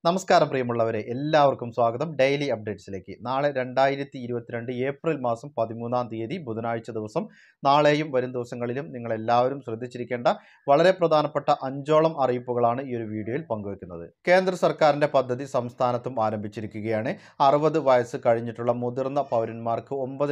നമസ്കാരം പ്രിയമുള്ളവരെ, എല്ലാവർക്കും സ്വാഗതം ഡെയിലി അപ്ഡേറ്റ്സിലേക്ക്. നാളെ 2022 ഏപ്രിൽ മാസം 13-ാം തീയതി ബുധനാഴ്ച ദിവസം നാളെയും വരും ദിവസങ്ങളിലും നിങ്ങളെല്ലാവരും ശ്രദ്ധിച്ചിരിക്കേണ്ട വളരെ പ്രധാനപ്പെട്ട 5ഓളം അറിയിപ്പുകളാണ് ഈ ഒരു വീഡിയോയിൽ പങ്കുവെക്കുന്നത്. കേന്ദ്ര സർക്കാരിൻ്റെ പദ്ധതി സംസ്ഥാനത്തും ആരംഭിച്ചിരിക്കുകയാണ്. 60 വയസ്സ് കഴിഞ്ഞിട്ടുള്ള മുതിർന്ന പൗരന്മാർക്ക്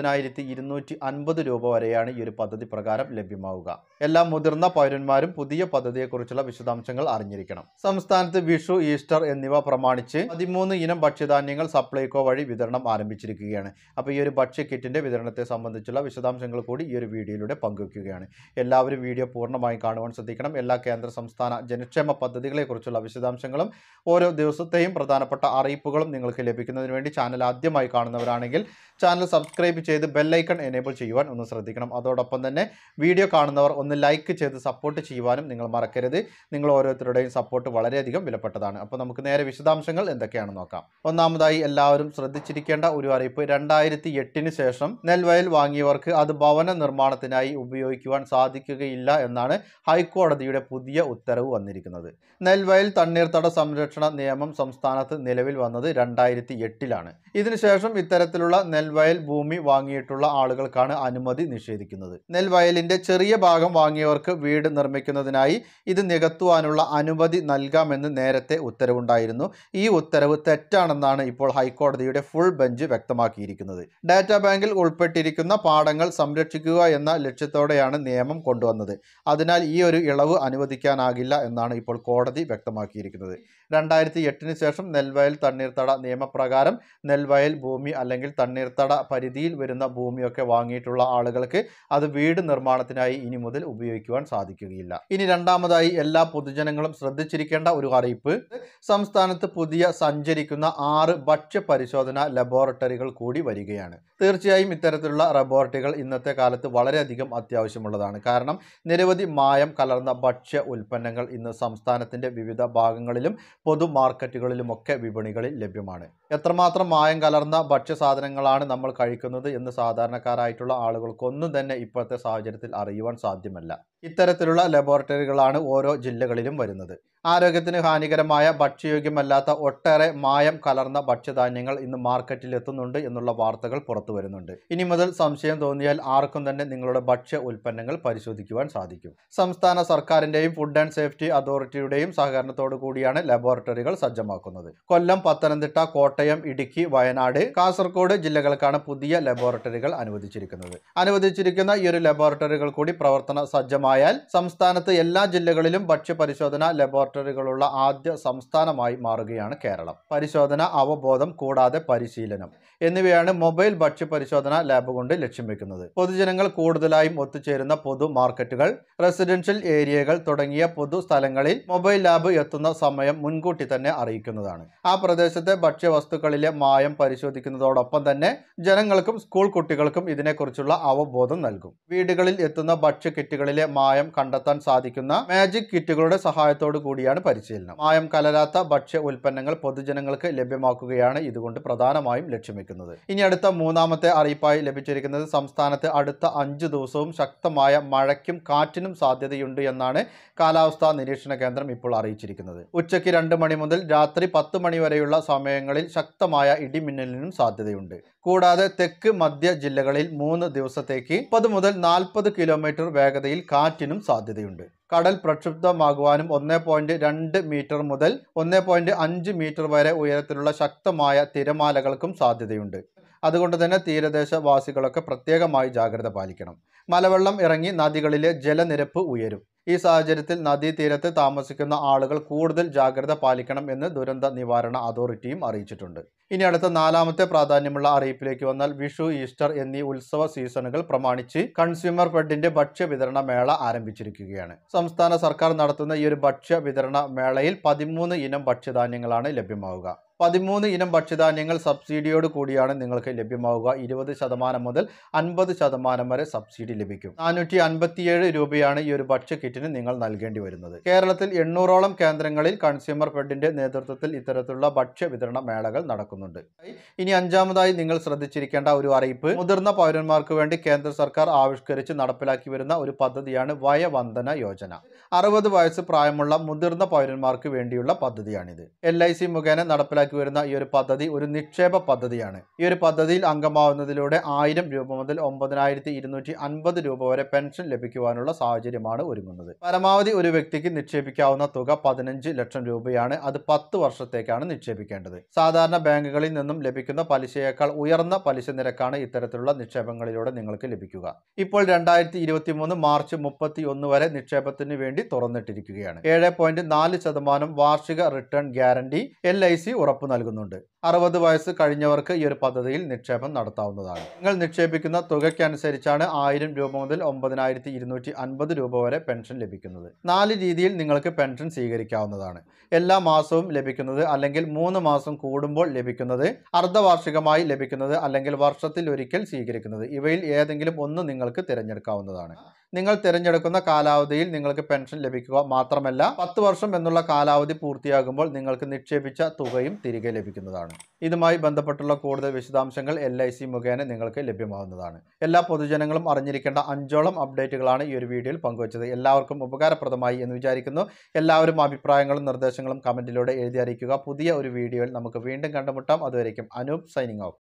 9,250 രൂപ വരെയാണ് ഈ ഒരു പദ്ധതി പ്രകാരം ലഭ്യമാവുക. എല്ലാ മുതിർന്ന പൗരന്മാരും പുതിയ പദ്ധതിയെക്കുറിച്ചുള്ള വിശദാംശങ്ങൾ അറിഞ്ഞിരിക്കണം. സംസ്ഥാനത്ത് വിഷു, ഈസ്റ്റർ എന്നിവ പ്രമാണിച്ച് 13 ഇനം ഭക്ഷ്യധാന്യങ്ങൾ സപ്ലൈകോ വഴി വിതരണം ആരംഭിച്ചിരിക്കുകയാണ്. അപ്പോൾ ഈ ഒരു ഭക്ഷ്യ കിറ്റിന്റെ വിതരണത്തെ സംബന്ധിച്ചുള്ള വിശദാംശങ്ങൾ കൂടി ഈ ഒരു വീഡിയോയിലൂടെ പങ്കുവയ്ക്കുകയാണ്. എല്ലാവരും വീഡിയോ പൂർണ്ണമായും കാണുവാൻ ശ്രദ്ധിക്കണം. എല്ലാ കേന്ദ്ര സംസ്ഥാന ജനക്ഷേമ പദ്ധതികളെക്കുറിച്ചുള്ള വിശദാംശങ്ങളും ഓരോ ദിവസത്തെയും പ്രധാനപ്പെട്ട അറിയിപ്പുകളും നിങ്ങൾക്ക് ലഭിക്കുന്നതിന് വേണ്ടി ചാനൽ ആദ്യമായി കാണുന്നവരാണെങ്കിൽ ചാനൽ സബ്സ്ക്രൈബ് ചെയ്ത് ബെല്ലൈക്കൺ എനേബിൾ ചെയ്യുവാൻ ഒന്ന് ശ്രദ്ധിക്കണം. അതോടൊപ്പം തന്നെ വീഡിയോ കാണുന്നവർ ഒന്ന് ലൈക്ക് ചെയ്ത് സപ്പോർട്ട് ചെയ്യുവാനും നിങ്ങൾ മറക്കരുത്. നിങ്ങൾ ഓരോരുത്തരുടെയും സപ്പോർട്ട് വളരെയധികം വിലപ്പെട്ടതാണ്. അപ്പോൾ നമുക്ക് നേരെ വിശദാംശങ്ങൾ എന്തൊക്കെയാണെന്ന് നോക്കാം. ഒന്നാമതായി എല്ലാവരും ശ്രദ്ധിച്ചിരിക്കേണ്ട ഒരു അറിയിപ്പ്, 2008 ശേഷം നെൽവയൽ വാങ്ങിയവർക്ക് അത് ഭവന നിർമ്മാണത്തിനായി ഉപയോഗിക്കുവാൻ സാധിക്കുകയില്ല എന്നാണ് ഹൈക്കോടതിയുടെ പുതിയ ഉത്തരവ് വന്നിരിക്കുന്നത്. നെൽവയൽ തണ്ണീർത്തട സംരക്ഷണ നിയമം സംസ്ഥാനത്ത് നിലവിൽ വന്നത് 2008-ലാണ്. ഇതിനുശേഷം ഇത്തരത്തിലുള്ള നെൽവയൽ ഭൂമി വാങ്ങിയിട്ടുള്ള ആളുകൾക്കാണ് അനുമതി നിഷേധിക്കുന്നത്. നെൽവയലിന്റെ ചെറിയ ഭാഗം വാങ്ങിയവർക്ക് വീട് നിർമ്മിക്കുന്നതിനായി ഇത് നികത്തുവാനുള്ള അനുമതി നൽകാമെന്ന് നേരത്തെ ഉത്തരവുണ്ടായിരുന്നു. ഈ ഉത്തരവ് തെറ്റാണെന്നാണ് ഇപ്പോൾ ഹൈക്കോടതിയുടെ ഫുൾ ബെഞ്ച് വ്യക്തമാക്കിയിരിക്കുന്നത്. ഡാറ്റാ ബാങ്കിൽ ഉൾപ്പെട്ടിരിക്കുന്ന പാടങ്ങൾ സംരക്ഷിക്കുക എന്ന ലക്ഷ്യത്തോടെയാണ് നിയമം കൊണ്ടുവന്നത്. അതിനാൽ ഈ ഒരു ഇളവ് അനുവദിക്കാനാകില്ല എന്നാണ് ഇപ്പോൾ കോടതി വ്യക്തമാക്കിയിരിക്കുന്നത്. 2008 ശേഷം നെൽവയൽ തണ്ണീർത്തട നിയമപ്രകാരം നെൽവയൽ ഭൂമി അല്ലെങ്കിൽ തണ്ണീർത്തട പരിധിയിൽ വരുന്ന ഭൂമിയൊക്കെ വാങ്ങിയിട്ടുള്ള ആളുകൾക്ക് അത് വീട് നിർമ്മാണത്തിനായി ഇനി മുതൽ ഉപയോഗിക്കുവാൻ സാധിക്കുകയില്ല. ഇനി രണ്ടാമതായി എല്ലാ പൊതുജനങ്ങളും ശ്രദ്ധിച്ചിരിക്കേണ്ട ഒരു അറിയിപ്പ്, സംസ്ഥാനത്ത് പുതിയ സഞ്ചരിക്കുന്ന 6 ഭക്ഷ്യ പരിശോധന ലബോറട്ടറികൾ കൂടി വരികയാണ്. തീർച്ചയായും ഇത്തരത്തിലുള്ള ലബോറട്ടറികൾ ഇന്നത്തെ കാലത്ത് വളരെയധികം അത്യാവശ്യമുള്ളതാണ്. കാരണം നിരവധി മായം കലർന്ന ഭക്ഷ്യ ഉൽപ്പന്നങ്ങൾ ഇന്ന് സംസ്ഥാനത്തിന്റെ വിവിധ ഭാഗങ്ങളിലും പൊതു മാർക്കറ്റുകളിലുമൊക്കെ വിപണികളിൽ ലഭ്യമാണ്. എത്രമാത്രം മായം കലർന്ന ഭക്ഷ്യ സാധനങ്ങളാണ് നമ്മൾ കഴിക്കുന്നത് എന്ന് സാധാരണക്കാരായിട്ടുള്ള ആളുകൾക്കൊന്നും തന്നെ ഇപ്പോഴത്തെ സാഹചര്യത്തിൽ അറിയുവാൻ സാധ്യമല്ല. ഇത്തരത്തിലുള്ള ലബോറട്ടറികളാണ് ഓരോ ജില്ലകളിലും വരുന്നത്. ആരോഗ്യത്തിന് ഹാനികരമായ ഭക്ഷ്യയോഗ്യമല്ലാത്ത ഒട്ടേറെ മായം കലർന്ന ഭക്ഷ്യധാന്യങ്ങൾ ഇന്ന് മാർക്കറ്റിൽ എത്തുന്നുണ്ട് എന്നുള്ള വാർത്തകൾ പുറത്തു വരുന്നുണ്ട്. ഇനി മുതൽ സംശയം തോന്നിയാൽ ആർക്കും തന്നെ നിങ്ങളുടെ ഭക്ഷ്യ ഉൽപ്പന്നങ്ങൾ പരിശോധിക്കുവാൻ സാധിക്കും. സംസ്ഥാന സർക്കാരിന്റെയും ഫുഡ് ആൻഡ് സേഫ്റ്റി അതോറിറ്റിയുടെയും സഹകരണത്തോടു കൂടിയാണ് ലബോറട്ടറികൾ സജ്ജമാക്കുന്നത്. കൊല്ലം, പത്തനംതിട്ട, കോട്ടയം, ഇടുക്കി, വയനാട്, കാസർഗോഡ് ജില്ലകൾക്കാണ് പുതിയ ലബോറട്ടറികൾ അനുവദിച്ചിരിക്കുന്ന ഈ ഒരു ലബോറട്ടറികൾ കൂടി പ്രവർത്തന സജ്ജമായാൽ സംസ്ഥാനത്ത് എല്ലാ ജില്ലകളിലും ഭക്ഷ്യ പരിശോധന ലബോറട്ടറികളുള്ള ആദ്യ സംസ്ഥാനമായി മാറുകയാണ് കേരളം. പരിശോധന, അവബോധം കൂടാതെ പരിശീലനം എന്നിവയാണ് മൊബൈൽ ഭക്ഷ്യ പരിശോധന ലാബ് കൊണ്ട് ലക്ഷ്യം വെക്കുന്നത്. പൊതുജനങ്ങൾ കൂടുതലായും ഒത്തുചേരുന്ന പൊതു മാർക്കറ്റുകൾ, റെസിഡൻഷ്യൽ ഏരിയകൾ തുടങ്ങിയ പൊതു സ്ഥലങ്ങളിൽ മൊബൈൽ ലാബ് എത്തുന്ന സമയം മുൻകൂട്ടി തന്നെ അറിയിക്കുന്നതാണ്. ആ പ്രദേശത്തെ ഭക്ഷ്യവസ്തുക്കളിലെ മായം പരിശോധിക്കുന്നതോടൊപ്പം തന്നെ ജനങ്ങൾക്കും സ്കൂൾ കുട്ടികൾക്കും ഇതിനെക്കുറിച്ചുള്ള അവബോധം നൽകും. വീടുകളിൽ എത്തുന്ന ഭക്ഷ്യ കിറ്റുകളിലെ മായം കണ്ടെത്താൻ സാധിക്കുന്ന മാജിക് കിറ്റുകളുടെ സഹായത്തോടു കൂടിയാണ് പരിശീലനം. മായം കലരാത്ത ഭക്ഷ്യ ഉൽപ്പന്നങ്ങൾ പൊതുജനങ്ങൾക്ക് ലഭ്യമാക്കുകയാണ് ഇതുകൊണ്ട് പ്രധാനമായും ലക്ഷ്യം വെക്കുന്നത്. ഇനി അടുത്ത മൂന്നാമത്തെ അറിയിപ്പായി ലഭിച്ചിരിക്കുന്നത്, സംസ്ഥാനത്ത് അടുത്ത 5 ദിവസവും ശക്തമായ മഴയ്ക്കും കാറ്റിനും സാധ്യതയുണ്ട് എന്നാണ് കാലാവസ്ഥാ നിരീക്ഷണ കേന്ദ്രം ഇപ്പോൾ അറിയിച്ചിരിക്കുന്നത്. ഉച്ചയ്ക്ക് 2 മണി മുതൽ രാത്രി 10 മണി വരെയുള്ള സമയങ്ങളിൽ ശക്തമായ ഇടിമിന്നലിനും സാധ്യതയുണ്ട്. കൂടാതെ തെക്ക് മധ്യ ജില്ലകളിൽ 3 ദിവസത്തേക്ക് 30 മുതൽ 40 കിലോമീറ്റർ വേഗതയിൽ കാറ്റിനും സാധ്യതയുണ്ട്. കടൽ പ്രക്ഷുബ്ധമാകുവാനും 1.2 മീറ്റർ മുതൽ 1.5 മീറ്റർ വരെ ഉയരത്തിലുള്ള ശക്തമായ തിരമാലകൾക്കും സാധ്യതയുണ്ട്. അതുകൊണ്ട് തന്നെ തീരദേശവാസികളൊക്കെ പ്രത്യേകമായി ജാഗ്രത പാലിക്കണം. മലവെള്ളം ഇറങ്ങി നദികളിലെ ജലനിരപ്പ് ഉയരും. ഈ സാഹചര്യത്തിൽ നദീതീരത്ത് താമസിക്കുന്ന ആളുകൾ കൂടുതൽ ജാഗ്രത പാലിക്കണം എന്ന് ദുരന്ത നിവാരണ അതോറിറ്റിയും അറിയിച്ചിട്ടുണ്ട്. ഇനി അടുത്ത 4ാമത്തെ പ്രാധാന്യമുള്ള അറിയിപ്പിലേക്ക് വന്നാൽ, വിഷു, ഈസ്റ്റർ എന്നീ ഉത്സവ സീസണുകൾ പ്രമാണിച്ച് കൺസ്യൂമർ ഫെഡിന്റെ ഭക്ഷ്യ വിതരണ മേള ആരംഭിച്ചിരിക്കുകയാണ്. സംസ്ഥാന സർക്കാർ നടത്തുന്ന ഈ ഒരു ഭക്ഷ്യ വിതരണ മേളയിൽ 13 ഇനം ഭക്ഷ്യധാന്യങ്ങളാണ് ലഭ്യമാവുക. 13 ഇനം ഭക്ഷ്യധാന്യങ്ങൾ സബ്സിഡിയോട് കൂടിയാണ് നിങ്ങൾക്ക് ലഭ്യമാവുക. 20% മുതൽ 50% വരെ സബ്സിഡി ലഭിക്കും. 457 രൂപയാണ് ഈ ഒരു ഭക്ഷ്യ കിറ്റ് യൂണിറ്റിന് നിങ്ങൾ നൽകേണ്ടി വരുന്നത്. കേരളത്തിൽ 800ഓളം കേന്ദ്രങ്ങളിൽ കൺസ്യൂമർ ഫെഡിന്റെ നേതൃത്വത്തിൽ ഇത്തരത്തിലുള്ള ഭക്ഷ്യ വിതരണ മേളകൾ നടക്കുന്നുണ്ട്. ഇനി അഞ്ചാമതായി നിങ്ങൾ ശ്രദ്ധിച്ചിരിക്കേണ്ട ഒരു അറിയിപ്പ്, മുതിർന്ന പൗരന്മാർക്ക് വേണ്ടി കേന്ദ്ര സർക്കാർ ആവിഷ്കരിച്ച് നടപ്പിലാക്കി വരുന്ന ഒരു പദ്ധതിയാണ് വയോവന്ദന യോജന. 60 വയസ്സ് പ്രായമുള്ള മുതിർന്ന പൗരന്മാർക്ക് വേണ്ടിയുള്ള പദ്ധതിയാണിത്. LIC മുഖേന നടപ്പിലാക്കി വരുന്ന ഈ ഒരു പദ്ധതി ഒരു നിക്ഷേപ പദ്ധതിയാണ്. ഈ ഒരു പദ്ധതിയിൽ അംഗമാവുന്നതിലൂടെ 1000 രൂപ മുതൽ 9250 രൂപ വരെ പെൻഷൻ ലഭിക്കുവാനുള്ള സാഹചര്യമാണ് ഒരുങ്ങുന്നത്. പരമാവധി ഒരു വ്യക്തിക്ക് നിക്ഷേപിക്കാവുന്ന തുക 15 ലക്ഷം രൂപയാണ്. അത് 10 വർഷത്തേക്കാണ് നിക്ഷേപിക്കേണ്ടത്. സാധാരണ ബാങ്കുകളിൽ നിന്നും ലഭിക്കുന്ന പലിശയേക്കാൾ ഉയർന്ന പലിശ നിരക്കാണ് ഇത്തരത്തിലുള്ള നിക്ഷേപങ്ങളിലൂടെ നിങ്ങൾക്ക് ലഭിക്കുക. ഇപ്പോൾ 2023 മാർച്ച് 31 വരെ നിക്ഷേപത്തിന് വേണ്ടി തുറന്നിട്ടിരിക്കുകയാണ്. 7.4% വാർഷിക റിട്ടേൺ ഗ്യാരണ്ടി LIC ഉറപ്പു നൽകുന്നുണ്ട്. 60 വയസ്സ് കഴിഞ്ഞവർക്ക് ഈ ഒരു പദ്ധതിയിൽ നിക്ഷേപം നടത്താവുന്നതാണ്. നിങ്ങൾ നിക്ഷേപിക്കുന്ന തുകയ്ക്കനുസരിച്ചാണ് 1000 രൂപ മുതൽ 9250 രൂപ വരെ പെൻഷൻ ലഭിക്കുന്നത്. 4 രീതിയിൽ നിങ്ങൾക്ക് പെൻഷൻ സ്വീകരിക്കാവുന്നതാണ്. എല്ലാ മാസവും ലഭിക്കുന്നത്, അല്ലെങ്കിൽ 3 മാസം കൂടുമ്പോൾ ലഭിക്കുന്നത്, അർദ്ധവാർഷികമായി ലഭിക്കുന്നത്, അല്ലെങ്കിൽ വർഷത്തിൽ ഒരിക്കൽ സ്വീകരിക്കുന്നത്. ഇവയിൽ ഏതെങ്കിലും ഒന്ന് നിങ്ങൾക്ക് തിരഞ്ഞെടുക്കാവുന്നതാണ്. നിങ്ങൾ തിരഞ്ഞെടുക്കുന്ന കാലാവധിയിൽ നിങ്ങൾക്ക് പെൻഷൻ ലഭിക്കുക മാത്രമല്ല, 10 വർഷം എന്നുള്ള കാലാവധി പൂർത്തിയാകുമ്പോൾ നിങ്ങൾക്ക് നിക്ഷേപിച്ച തുകയും തിരികെ ലഭിക്കുന്നതാണ്. ഇതുമായി ബന്ധപ്പെട്ടുള്ള കൂടുതൽ വിശദാംശങ്ങൾ LIC മുഖേന നിങ്ങൾക്ക് ലഭ്യമാകുന്നതാണ്. എല്ലാ പൊതുജനങ്ങളും അറിഞ്ഞിരിക്കേണ്ട 5ഓളം അപ്ഡേറ്റുകളാണ് ഈ ഒരു വീഡിയോയിൽ പങ്കുവച്ചത്. എല്ലാവർക്കും ഉപകാരപ്രദമായി എന്ന് വിചാരിക്കുന്നു. എല്ലാവരും അഭിപ്രായങ്ങളും നിർദ്ദേശങ്ങളും കമന്റിലൂടെ എഴുതി അറിയിക്കുക. പുതിയ ഒരു വീഡിയോയിൽ നമുക്ക് വീണ്ടും കണ്ടുമുട്ടാം. അതുവരേക്കും അനൂപ് സൈനിങ് ഓഫ്.